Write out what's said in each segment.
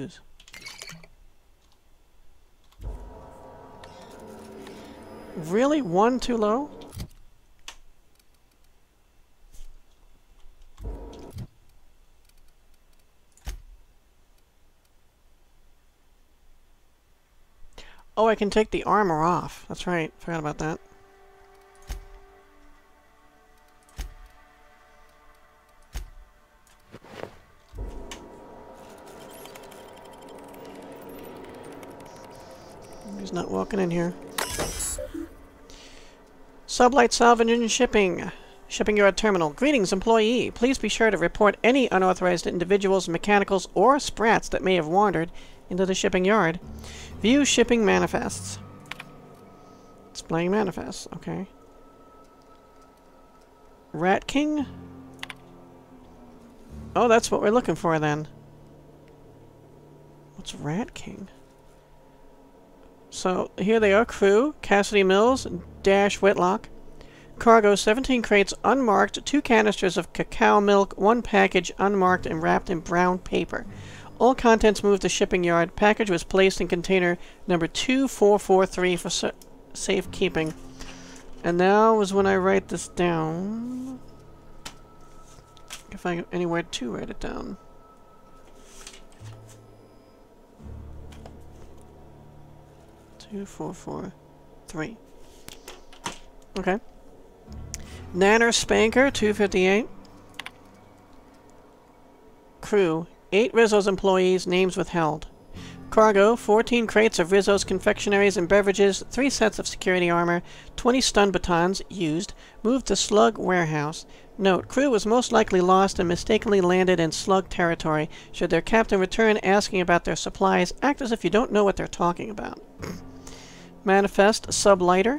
use. Really? One too low? Oh, I can take the armor off. That's right. Forgot about that. He's not walking in here. SubLight Salvage and Shipping. Shipping Yard Terminal. Greetings, employee. Please be sure to report any unauthorized individuals, mechanicals, or sprats that may have wandered into the shipping yard. View shipping manifests. Displaying manifests. Okay. Rat King? Oh, that's what we're looking for then. What's Rat King? So, here they are. Crew, Cassidy Mills, Dash Whitlock. Cargo, 17 crates unmarked, 2 canisters of cacao milk, 1 package unmarked and wrapped in brown paper. All contents moved to shipping yard. Package was placed in container number 2443 for safekeeping. And now is when I write this down. If I have anywhere to write it down. Two, 4, 4, 3. Okay. Nanner Spanker, 258. Crew, 8 Rizzo's employees, names withheld. Cargo, 14 crates of Rizzo's confectionaries and beverages, 3 sets of security armor, 20 stun batons, used, moved to Slug Warehouse. Note, crew was most likely lost and mistakenly landed in Slug territory. Should their captain return asking about their supplies, act as if you don't know what they're talking about. Manifest, SubLighter.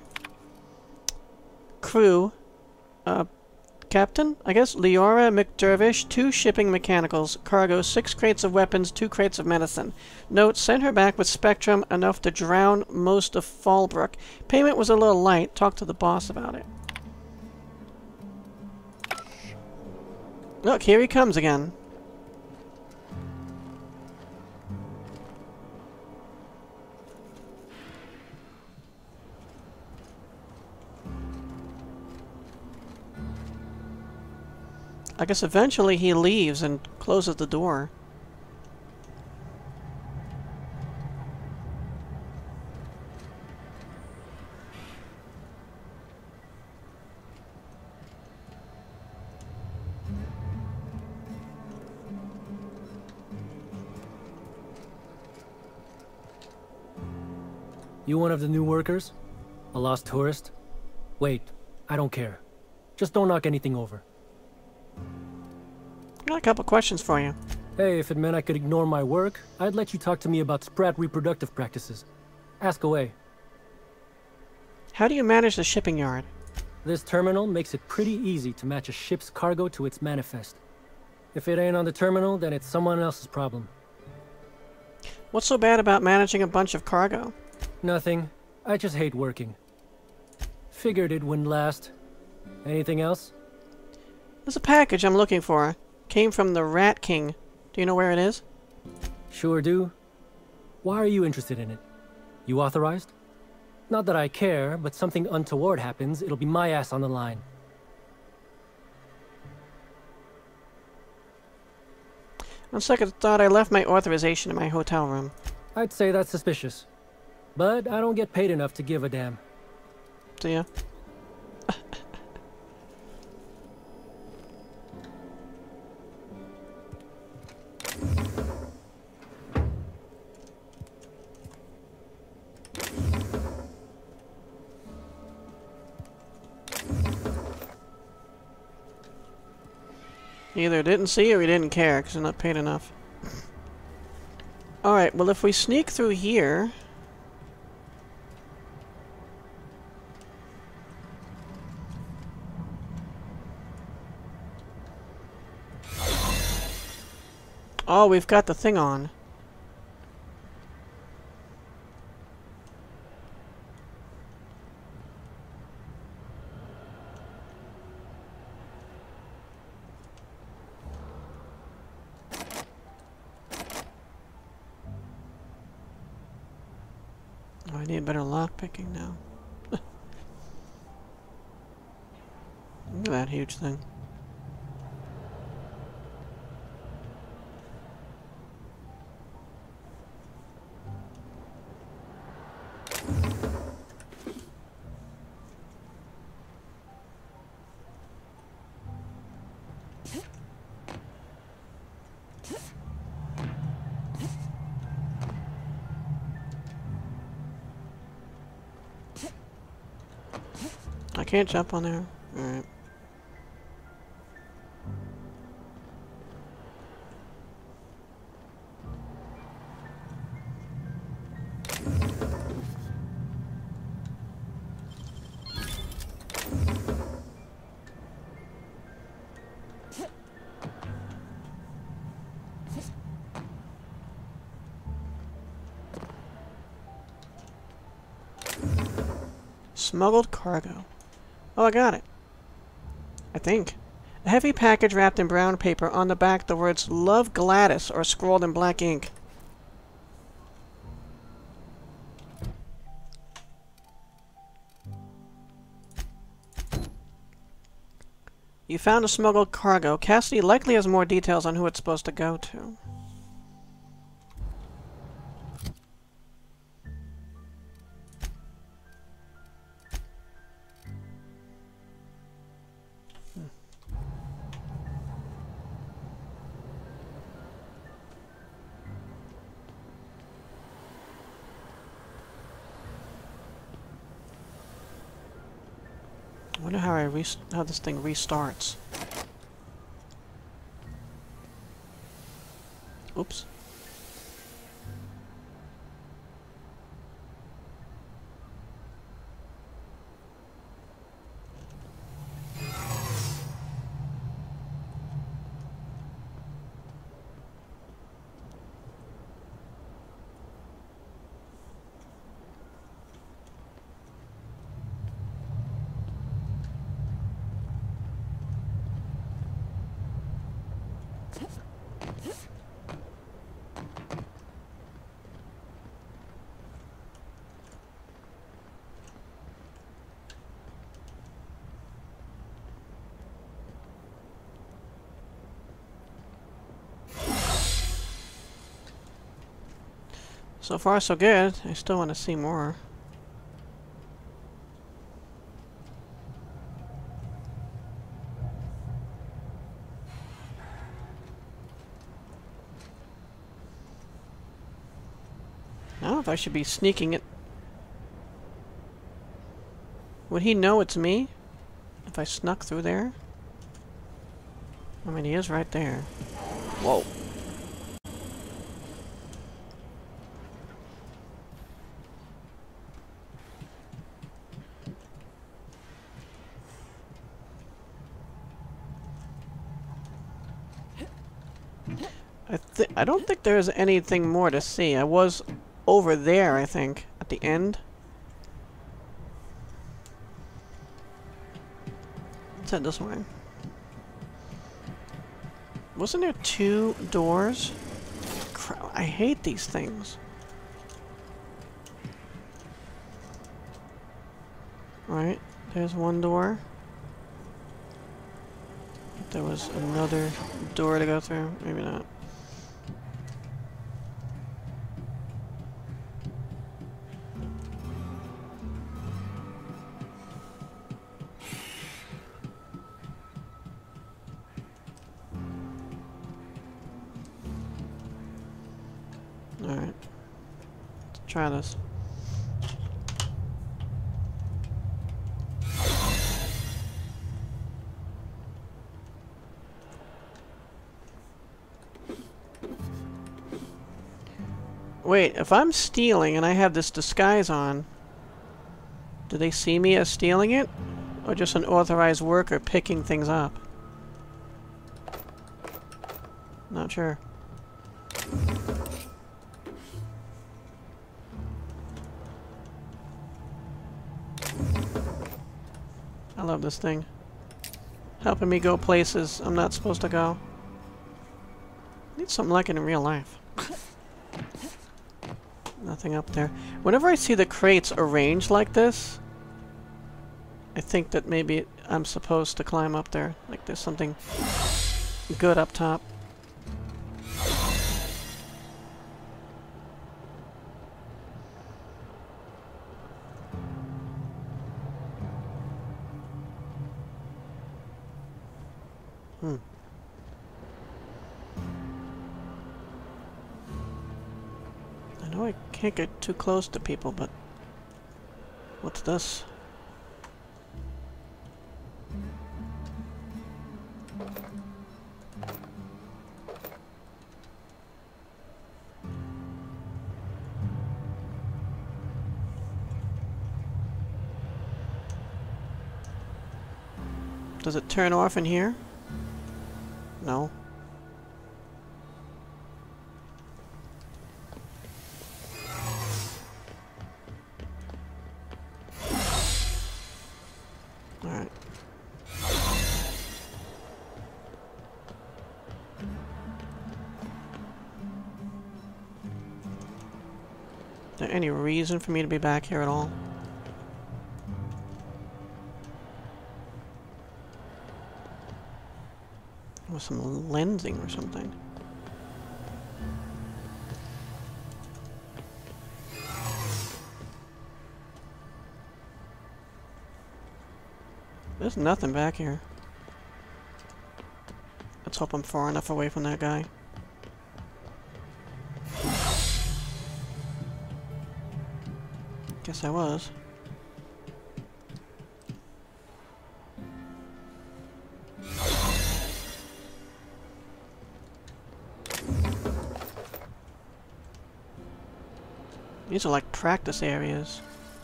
Crew, Captain, I guess, Leora McDervish, 2 shipping mechanicals. Cargo, 6 crates of weapons, 2 crates of medicine. Note, sent her back with Spectrum, enough to drown most of Fallbrook. Payment was a little light. Talk to the boss about it. Look, here he comes again. I guess eventually he leaves and closes the door. You one of the new workers? A lost tourist? Wait, I don't care. Just don't knock anything over. I got a couple questions for you. Hey, if it meant I could ignore my work, I'd let you talk to me about sprat reproductive practices. Ask away. How do you manage the shipping yard? This terminal makes it pretty easy to match a ship's cargo to its manifest. If it ain't on the terminal, then it's someone else's problem. What's so bad about managing a bunch of cargo? Nothing. I just hate working. Figured it wouldn't last. Anything else? There's a package I'm looking for. Came from the Rat King. Do you know where it is? Sure do. Why are you interested in it? You authorized? Not that I care, but something untoward happens, it'll be my ass on the line. On second thought, I left my authorization in my hotel room. I'd say that's suspicious. But I don't get paid enough to give a damn. Do ya? Either didn't see or he didn't care because they're not paid enough. Alright, well if we sneak through here... Oh, we've got the thing on. I need better lockpicking now. Look at that huge thing. I can't jump on there. Alright. Smuggled cargo. Oh, I got it. I think. A heavy package wrapped in brown paper. On the back, the words "Love Gladys" are scrawled in black ink. You found a smuggled cargo. Cassidy likely has more details on who it's supposed to go to. I wonder how this thing restarts. Oops. So far, so good. I still want to see more. I don't know if I should be sneaking it. Would he know it's me if I snuck through there? I mean, he is right there. Whoa. I don't think there's anything more to see. I was over there, I think, at the end. Let's head this way. Wasn't there 2 doors? I hate these things. Right, there's one door. There was another door to go through. Maybe not. Alright. Let's try this. Wait, if I'm stealing and I have this disguise on, do they see me as stealing it? Or just an authorized worker picking things up? Not sure. I love this thing. Helping me go places I'm not supposed to go. Need something like it in real life. Nothing up there. Whenever I see the crates arranged like this, I think that maybe I'm supposed to climb up there. Like there's something good up top. I know I can't get too close to people, but what's this? Does it turn off in here? No. Alright. Is there any reason for me to be back here at all? With some lensing or something. There's nothing back here. Let's hope I'm far enough away from that guy. Guess I was. These are like practice areas.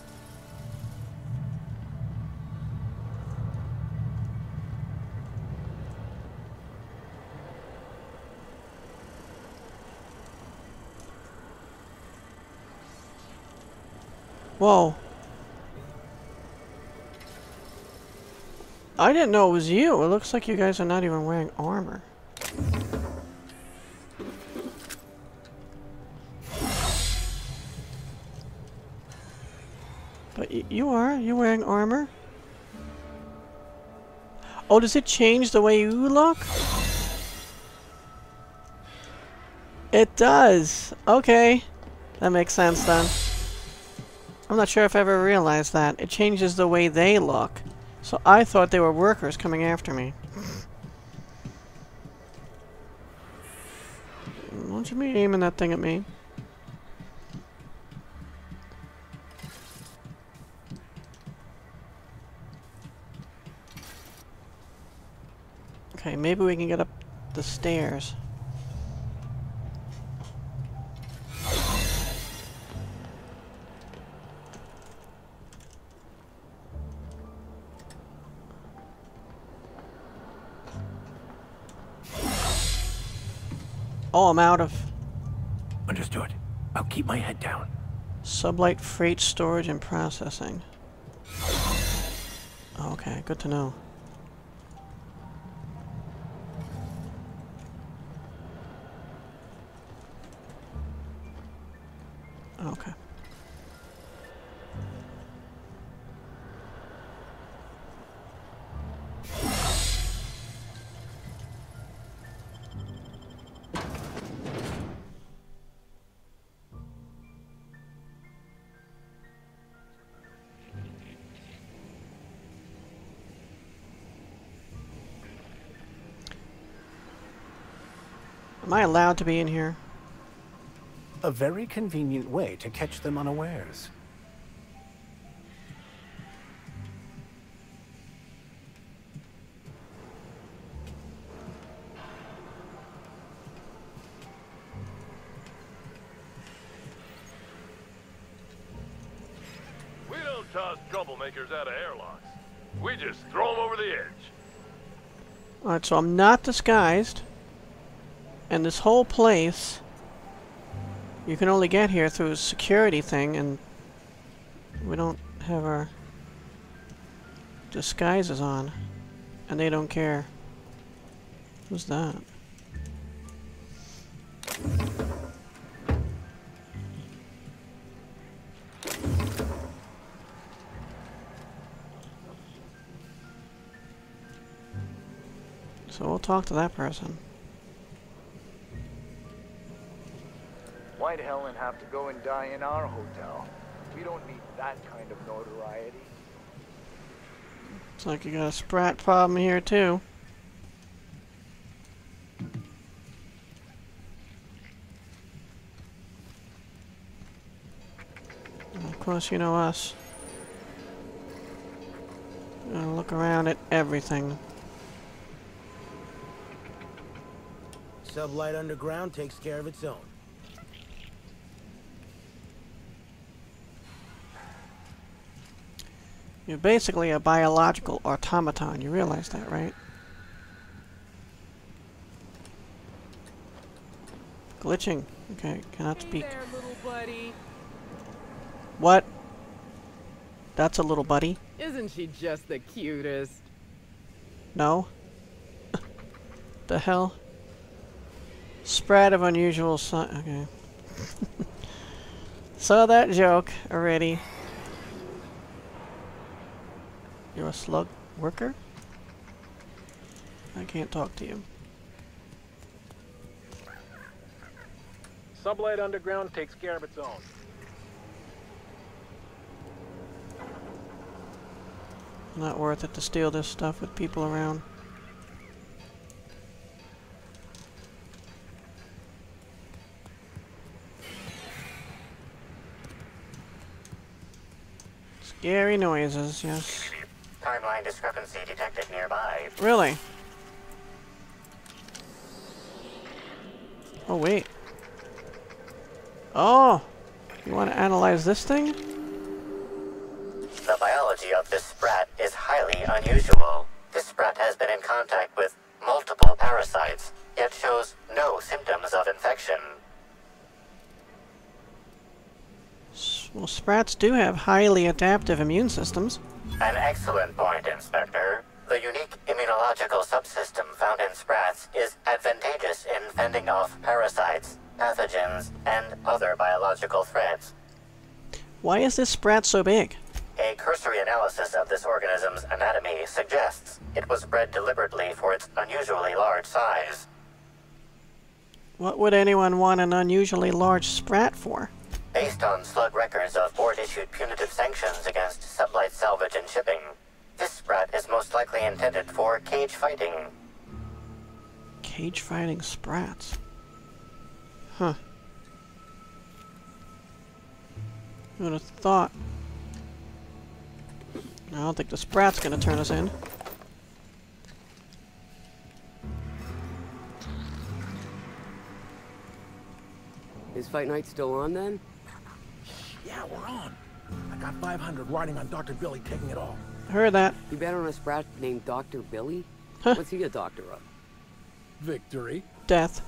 Whoa. I didn't know it was you. It looks like you guys are not even wearing armor. But you are? You wearing armor? Oh, does it change the way you look? It does. Okay. That makes sense then. I'm not sure if I ever realized that. It changes the way they look. So I thought they were workers coming after me. Don't you be aiming that thing at me. Okay, maybe we can get up the stairs. Oh, I'm out of... Understood. I'll keep my head down. SubLight freight storage and processing. Okay, good to know. Okay. Am I allowed to be in here? A very convenient way to catch them unawares. We don't toss troublemakers out of airlocks. We just throw them over the edge. Alright, so I'm not disguised. And this whole place, you can only get here through a security thing, and we don't have our disguises on. And they don't care. Who's that? So we'll talk to that person. Why'd Helen have to go and die in our hotel? We don't need that kind of notoriety. Looks like you got a sprat problem here too. And of course, you know us. Gonna look around at everything. SubLight Underground takes care of its own. You're basically a biological automaton. You realize that, right? Glitching. Okay, cannot speak. Hey there, little buddy. What? That's a little buddy? Isn't she just the cutest? No. The hell? Spread of unusual sign. Okay. Saw that joke already. You're a slug worker? I can't talk to you. SubLight Underground takes care of its own. Not worth it to steal this stuff with people around. Scary noises, yes. Timeline discrepancy detected nearby. Really? Oh, wait. Oh! You want to analyze this thing? The biology of this sprat is highly unusual. This sprat has been in contact with multiple parasites, yet shows no symptoms of infection. Well, sprats do have highly adaptive immune systems. An excellent point, Inspector. The unique immunological subsystem found in sprats is advantageous in fending off parasites, pathogens, and other biological threats. Why is this sprat so big? A cursory analysis of this organism's anatomy suggests it was bred deliberately for its unusually large size. What would anyone want an unusually large sprat for? Based on slug records of board-issued punitive sanctions against SubLight salvage and shipping, this sprat is most likely intended for cage fighting. Cage fighting sprats. Huh. Who would have thought? I don't think the sprat's gonna turn us in. Is Fight Night still on then? Yeah, we're on. I got 500 riding on Dr. Billy taking it all. Heard that. You bet on a sprat named Dr. Billy? Huh. What's he a doctor of? Victory. Death.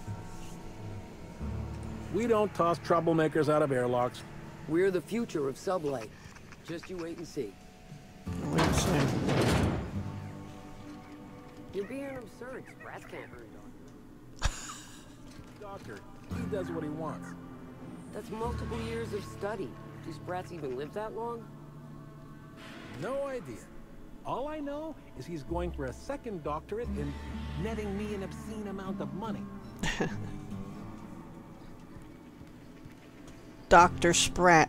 We don't toss troublemakers out of airlocks. We're the future of SubLight. Just you wait and see. Wait and see. You're being absurd. Sprats can't hurt a doctor. Doctor, he does what he wants. That's multiple years of study. Do sprats even live that long? No idea. All I know is he's going for a second doctorate in netting me an obscene amount of money. Dr. Sprat.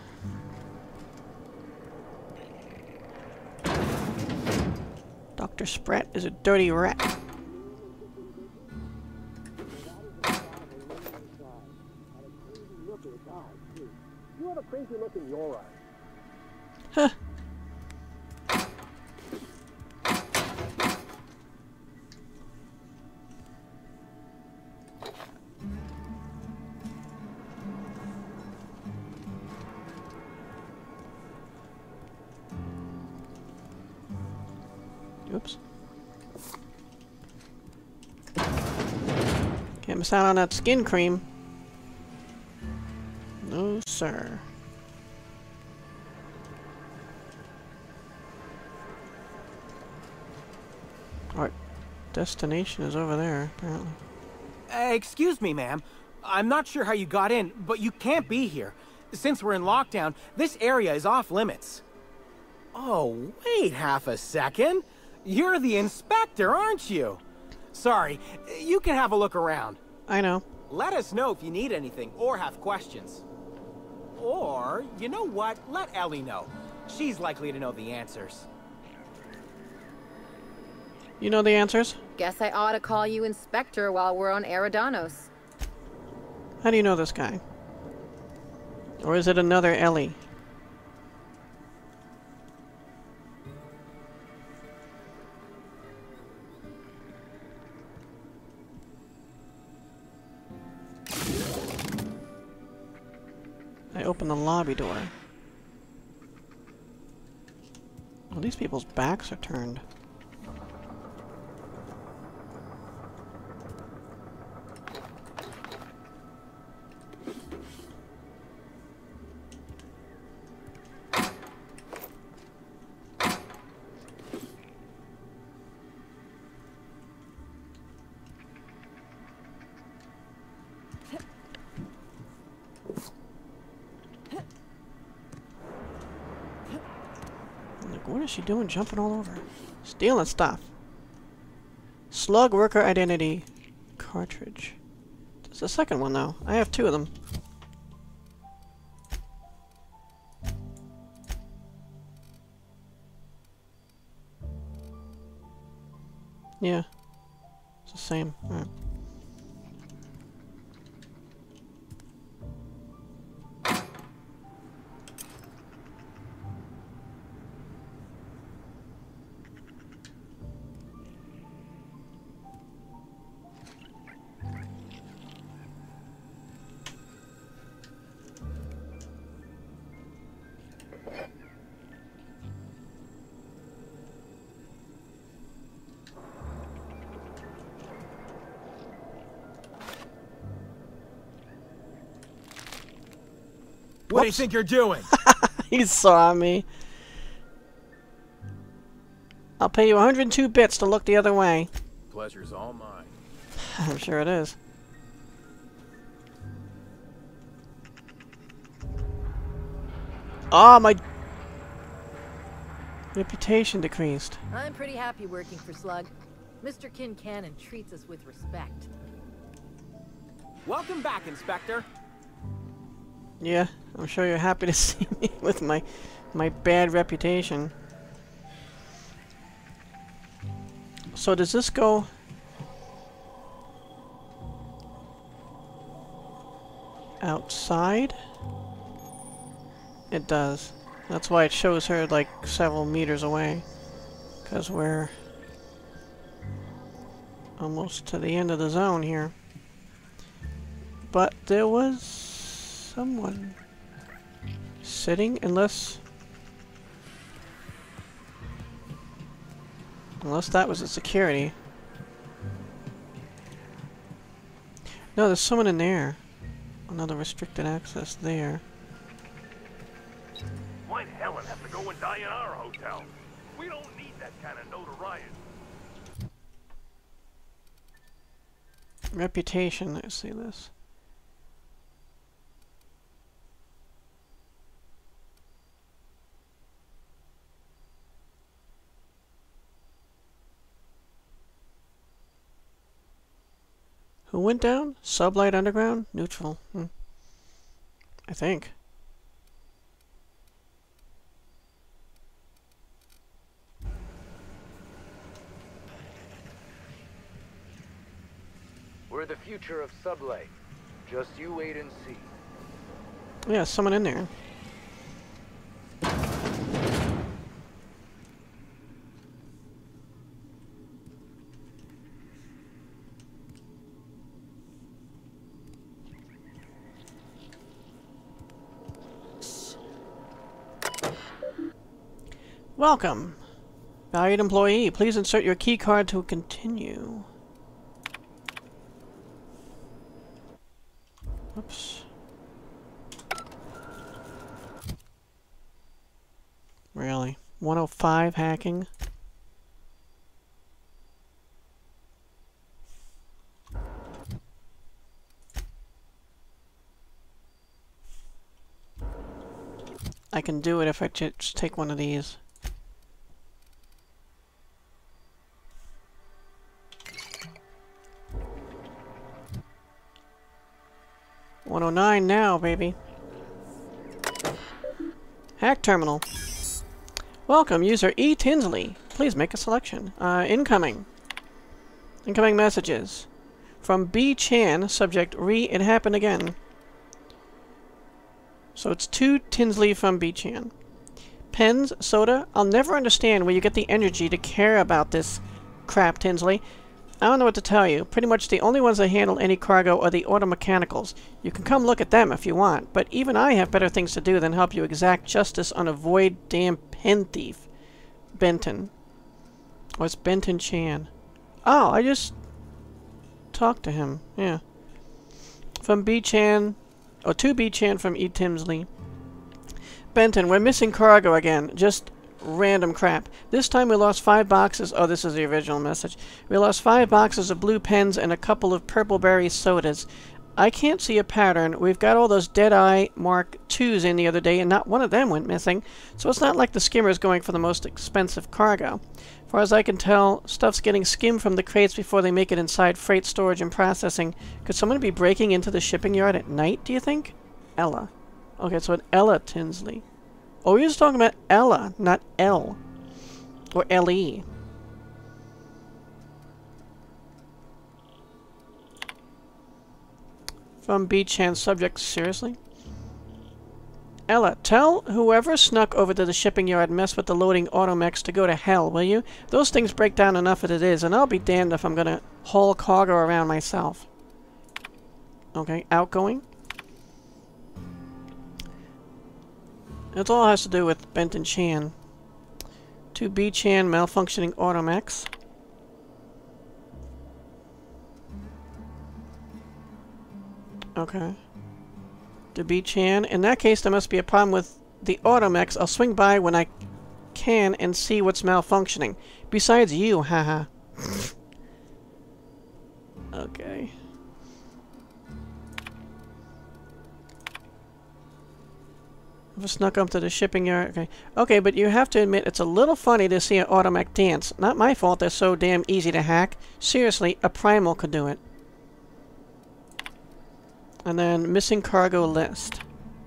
Dr. Sprat is a dirty rat. You have a crazy look in your eyes. Huh. Oops. Can't miss out on that skin cream. No, sir. Our destination is over there, apparently. Excuse me, ma'am. I'm not sure how you got in, but you can't be here. Since we're in lockdown, this area is off limits. Oh, wait half a second. You're the inspector, aren't you? Sorry, you can have a look around. I know. Let us know if you need anything or have questions. Or, you know what? Let Ellie know. She's likely to know the answers. You know the answers? Guess I ought to call you Inspector while we're on Eridanos. How do you know this guy? Or is it another Ellie? I open the lobby door. Well, these people's backs are turned. What is she doing jumping all over? Stealing stuff. Slug worker identity cartridge. There's the second one though. I have two of them. Yeah. It's the same. Alright. What do you think you're doing? He saw me. I'll pay you 102 bits to look the other way. Pleasure's all mine. I'm sure it is. Ah, my reputation decreased. I'm pretty happy working for Slug. Mr. Kincannon treats us with respect. Welcome back, Inspector. Yeah, I'm sure you're happy to see me with my bad reputation. So does this go... outside? It does. That's why it shows her like several meters away. Because we're almost to the end of the zone here. But there was someone sitting, unless that was a security. No, there's someone in there. Another restricted access there. Why'd Helen have to go and die in our hotel? We don't need that kind of notoriety. Reputation, let's see this. Who went down? SubLight Underground? Neutral. I think. We're the future of SubLight. Just you wait and see. Yeah, someone in there. Welcome. Valued employee, please insert your key card to continue. Oops. Really? 105 hacking? I can do it if I just take one of these. 109 now, baby. Hack terminal. Welcome, user E. Tinsley. Please make a selection. Incoming. Incoming messages. From B. Chan, subject It happened again. So it's 2 Tinsley from B. Chan. Pens, soda. I'll never understand where you get the energy to care about this crap, Tinsley. I don't know what to tell you. Pretty much the only ones that handle any cargo are the automechanicals. You can come look at them if you want, but even I have better things to do than help you exact justice on a void damn pen thief. Benton. Or it's Benton Chan. Oh, I just talked to him. Yeah. From B. Chan. Or to B. Chan from E. Tinsley. Benton, we're missing cargo again. Just random crap. This time we lost 5 boxes. Oh, this is the original message. We lost 5 boxes of blue pens and a couple of purple berry sodas. I can't see a pattern. We've got all those Deadeye Mark IIs in the other day, and not one of them went missing. So it's not like the skimmer's going for the most expensive cargo. As far as I can tell, stuff's getting skimmed from the crates before they make it inside freight storage and processing. Could someone be breaking into the shipping yard at night, do you think? Ella. Okay, so an Ella Tinsley. Oh, we were just talking about Ella, not L. Or L-E. From B-Chan subject, seriously? Ella, tell whoever snuck over to the shipping yard and messed with the loading automechs to go to hell, will you? Those things break down enough as it is, and I'll be damned if I'm gonna haul cargo around myself. Okay, outgoing. It all has to do with Benton Chan. To B. Chan, malfunctioning automechs. Okay. To B. Chan. In that case, there must be a problem with the automechs. I'll swing by when I can and see what's malfunctioning. Besides you, haha. Okay. I've snuck up to the shipping yard. Okay. Okay, but you have to admit it's a little funny to see an automech dance. Not my fault they're so damn easy to hack. Seriously, a primal could do it. And then missing cargo list.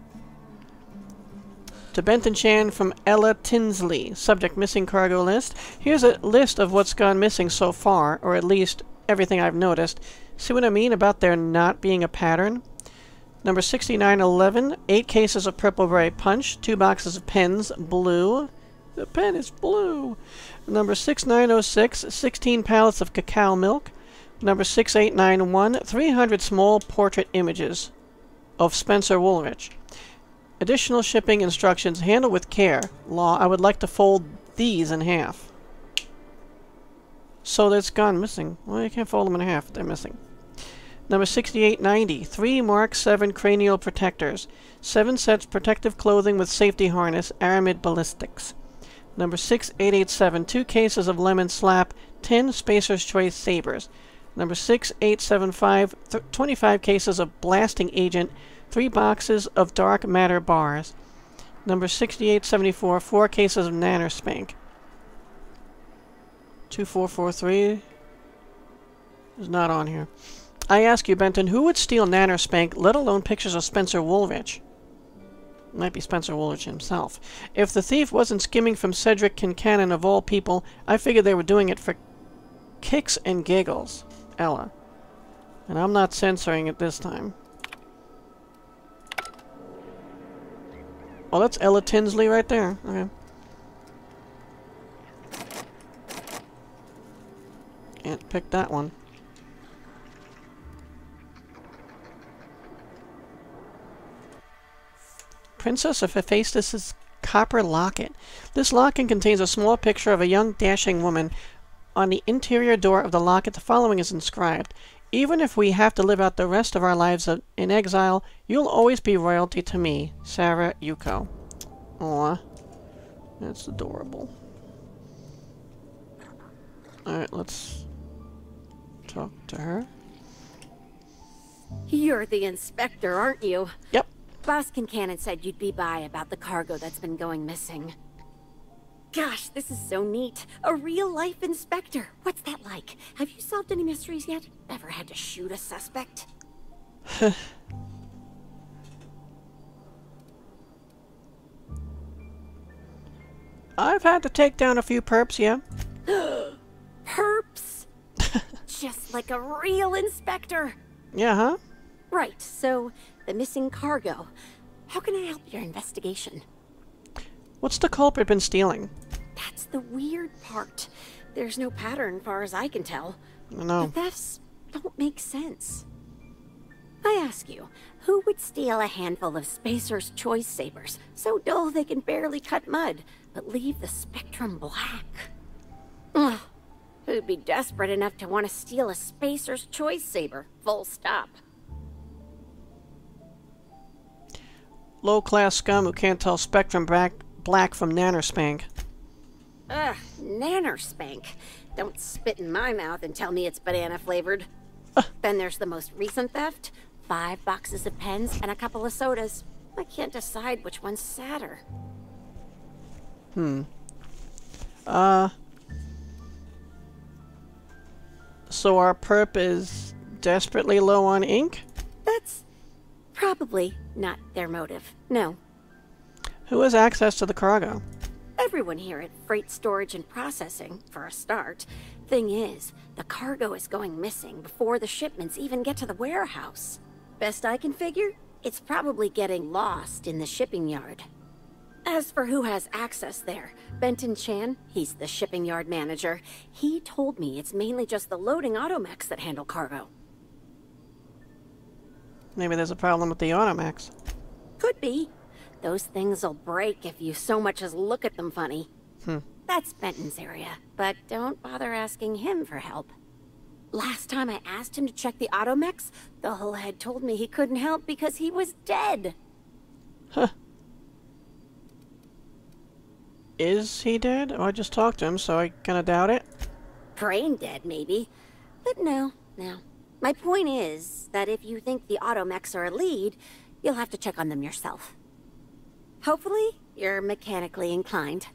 To Benton Chan from Ella Tinsley. Subject missing cargo list. Here's a list of what's gone missing so far, or at least everything I've noticed. See what I mean about there not being a pattern? Number 6911, 8 cases of Purple Berry Punch, 2 boxes of pens, blue. The pen is blue. Number 6906, 16 pallets of cacao milk. Number 6891, 300 small portrait images of Spencer Woolrich. Additional shipping instructions, handle with care. Law, I would like to fold these in half. So that's gone missing. Well, you can't fold them in half. They're missing. Number 6890, 3 Mark 7 cranial protectors, 7 sets protective clothing with safety harness, Aramid ballistics. Number 6887, 2 cases of lemon slap, 10 Spacer's Choice sabers. Number 6875, 25 cases of blasting agent, 3 boxes of dark matter bars. Number 6874, 4 cases of nanospank. 2443 is not on here. I ask you, Benton, who would steal nanospank, let alone pictures of Spencer Woolrich? Might be Spencer Woolrich himself. If the thief wasn't skimming from Cedric Kincannon of all people, I figured they were doing it for kicks and giggles. Ella. And I'm not censoring it this time. Oh, that's Ella Tinsley right there. Okay. Can't pick that one. Princess of Hephaestus' copper locket. This locket contains a small picture of a young dashing woman. On the interior door of the locket, the following is inscribed. Even if we have to live out the rest of our lives in exile, you'll always be royalty to me, Sarah Yuko. Aw. That's adorable. Alright, let's talk to her. You're the inspector, aren't you? Yep. Boss Kincannon said you'd be by about the cargo that's been going missing. Gosh, this is so neat. A real-life inspector. What's that like? Have you solved any mysteries yet? Ever had to shoot a suspect? I've had to take down a few perps, yeah. Perps? Just like a real inspector. Yeah, huh? Right, so the missing cargo. How can I help your investigation? What's the culprit been stealing? That's the weird part. There's no pattern, far as I can tell. No. The thefts don't make sense. I ask you, who would steal a handful of Spacer's Choice Sabers, so dull they can barely cut mud, but leave the spectrum black? Ugh. Who'd be desperate enough to want to steal a Spacer's Choice Saber, full stop? Low-class scum who can't tell spectrum black from nanospank. Ugh, nanospank. Don't spit in my mouth and tell me it's banana-flavored. Then there's the most recent theft. 5 boxes of pens and a couple of sodas. I can't decide which one's sadder. So our perp is desperately low on ink? That's probably not their motive. No. Who has access to the cargo? Everyone here at Freight Storage and Processing, for a start. Thing is, the cargo is going missing before the shipments even get to the warehouse. Best I can figure, it's probably getting lost in the shipping yard. As for who has access there, Benton Chan, he's the shipping yard manager. He told me it's mainly just the loading automechs that handle cargo. Maybe there's a problem with the automechs. Could be. Those things'll break if you so much as look at them funny. That's Benton's area, but don't bother asking him for help. Last time I asked him to check the automechs, the whole head told me he couldn't help because he was dead. Huh. Is he dead? Oh, I just talked to him, so I kinda doubt it. Brain dead, maybe. But no. My point is that if you think the automechs are a lead, you'll have to check on them yourself. Hopefully, you're mechanically inclined.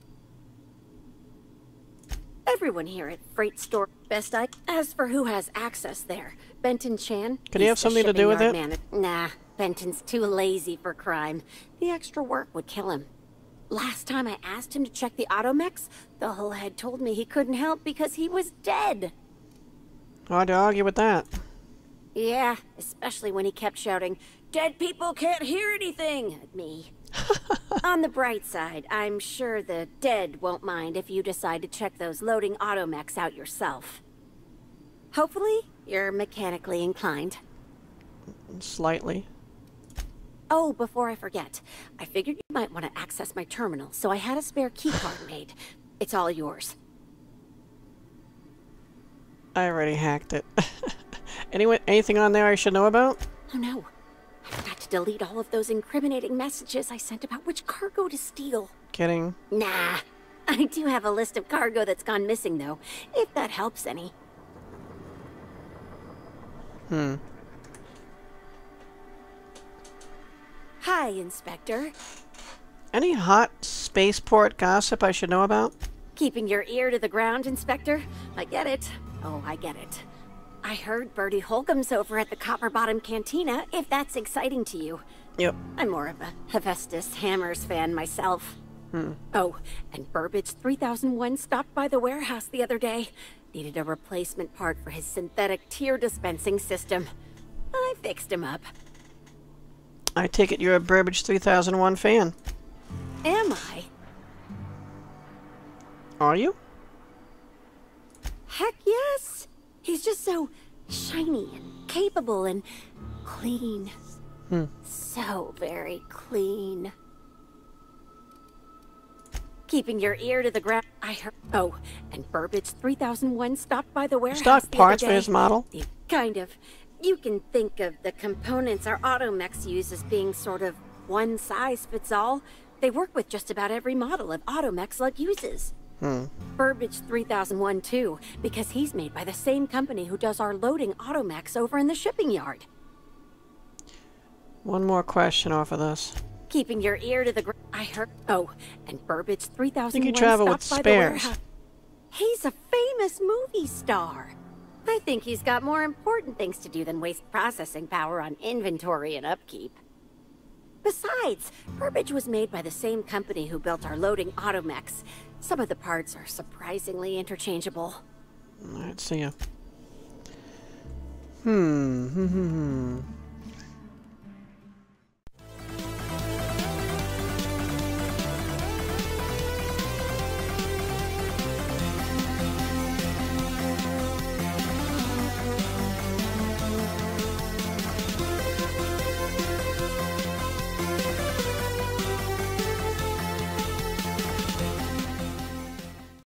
Everyone here at Freight Store Best I... As for who has access there, Benton Chan... Could he have something to do with it? Nah, Benton's too lazy for crime. The extra work would kill him. Last time I asked him to check the automechs, the whole head told me he couldn't help because he was dead. Hard to argue with that. Yeah, especially when he kept shouting, "Dead people can't hear anything!" at me. On the bright side, I'm sure the dead won't mind if you decide to check those loading automechs out yourself. Hopefully, you're mechanically inclined. Slightly. Oh, before I forget, I figured you might want to access my terminal, so I had a spare keycard made. It's all yours. I already hacked it. Anyway, anything on there I should know about? Oh no. I forgot to delete all of those incriminating messages I sent about which cargo to steal. Kidding. Nah. I do have a list of cargo that's gone missing, though, if that helps any. Hi, Inspector. Any hot spaceport gossip I should know about? Keeping your ear to the ground, Inspector? I get it. Oh, I get it. I heard Bertie Holcomb's over at the Copper Bottom Cantina, if that's exciting to you. Yep. I'm more of a Hephaestus Hammers fan myself. Oh, and Burbage 3001 stopped by the warehouse the other day. Needed a replacement part for his synthetic tear dispensing system. I fixed him up. I take it you're a Burbage 3001 fan. Am I? Are you? Heck yes! He's just so shiny and capable and clean. So very clean. Keeping your ear to the ground. I heard. Oh, and Burbage 3001 stopped by the warehouse. Stock parts for his model? Kind of. You can think of the components our automechs use as being sort of one size fits all. They work with just about every model of automech Slug uses. Burbage 3001 too, because he's made by the same company who does our loading automechs over in the shipping yard. One more question off of this. Keeping your ear to the ground. I heard. Oh, and Burbage 3001 think you travel with stopped by the spares. warehouse. He's a famous movie star. I think he's got more important things to do than waste processing power on inventory and upkeep. Besides, Burbage was made by the same company who built our loading automechs. Some of the parts are surprisingly interchangeable. Alright, see ya.